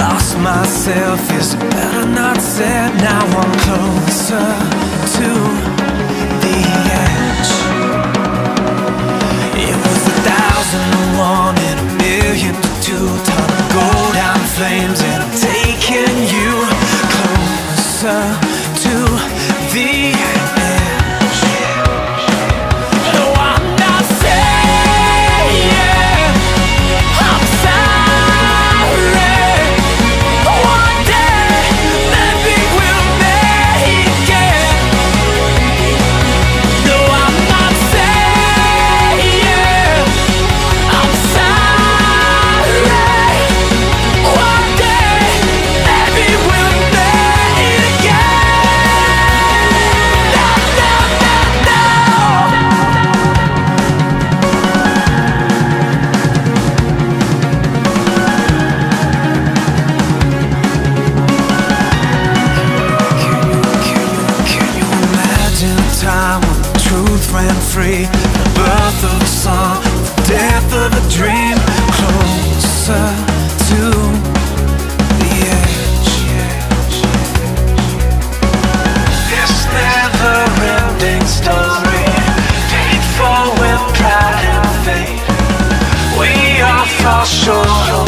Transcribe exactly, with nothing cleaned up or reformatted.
lost myself, is it better not said? Now I'm closer to the edge. It was a thousand to one and a million to two. Time to go down in flames and I'm taking you closer to the edge. No, I'm not saying I'm sorry. One day, maybe we'll make it. No, I'm not saying I'm sorry. One day, maybe we'll make it again. No, no, no, no. Can you, can you, can you imagine a time when the truth ran free? The birth of a song, the death of a dream. Closer to the edge. This never-ending story, paid for with pride and fate. We all fall short